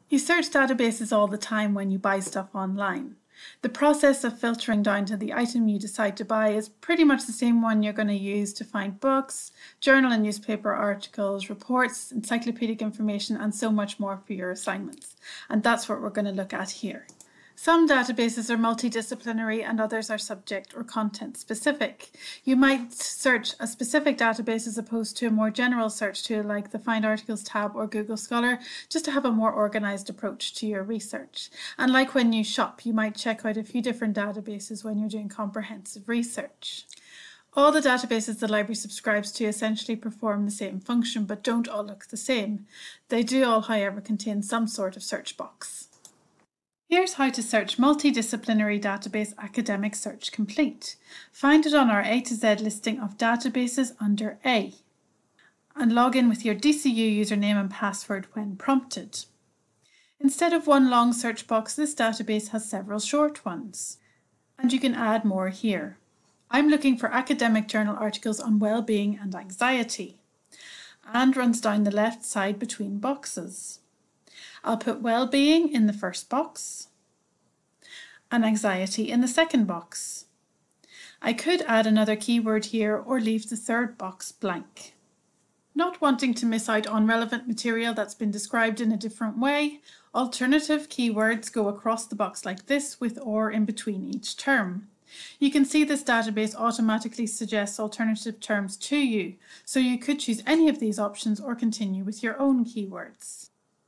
You search databases all the time when you buy stuff online. The process of filtering down to the item you decide to buy is pretty much the same one you're going to use to find books, journal and newspaper articles, reports, encyclopedic information, and so much more for your assignments. And that's what we're going to look at here. Some databases are multidisciplinary and others are subject or content specific. You might search a specific database as opposed to a more general search tool like the Find Articles tab or Google Scholar, just to have a more organized approach to your research. And like when you shop, you might check out a few different databases when you're doing comprehensive research. All the databases the library subscribes to essentially perform the same function, but don't all look the same. They do all, however, contain some sort of search box. Here's how to search multidisciplinary database Academic Search Complete. Find it on our A to Z listing of databases under A. And log in with your DCU username and password when prompted. Instead of one long search box, this database has several short ones. And you can add more here. I'm looking for academic journal articles on well-being and anxiety. And runs down the left side between boxes. I'll put well-being in the first box and anxiety in the second box. I could add another keyword here or leave the third box blank. Not wanting to miss out on relevant material that's been described in a different way, alternative keywords go across the box like this with or in between each term. You can see this database automatically suggests alternative terms to you, so you could choose any of these options or continue with your own keywords.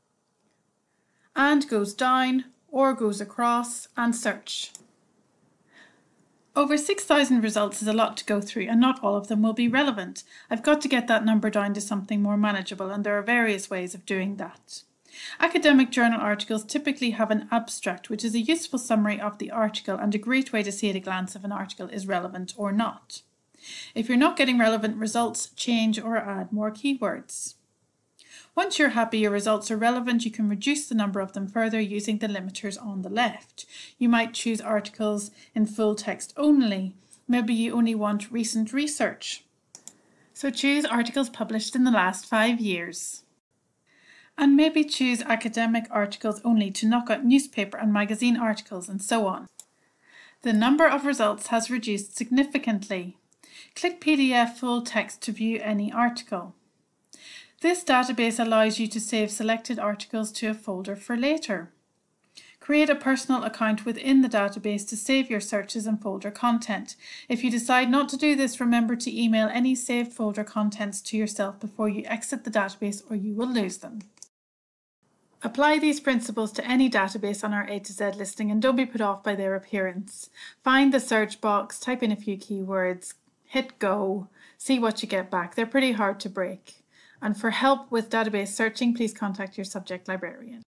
And goes down, or goes across, and search. Over 6,000 results is a lot to go through, and not all of them will be relevant. I've got to get that number down to something more manageable, and there are various ways of doing that. Academic journal articles typically have an abstract, which is a useful summary of the article and a great way to see at a glance if an article is relevant or not. If you're not getting relevant results, change or add more keywords. Once you're happy your results are relevant, you can reduce the number of them further using the limiters on the left. You might choose articles in full text only. Maybe you only want recent research. So choose articles published in the last 5 years. And maybe choose academic articles only to knock out newspaper and magazine articles and so on. The number of results has reduced significantly. Click PDF full text to view any article. This database allows you to save selected articles to a folder for later. Create a personal account within the database to save your searches and folder content. If you decide not to do this, remember to email any saved folder contents to yourself before you exit the database or you will lose them. Apply these principles to any database on our A to Z listing and don't be put off by their appearance. Find the search box, type in a few keywords, hit go, see what you get back. They're pretty hard to break. And for help with database searching, please contact your subject librarian.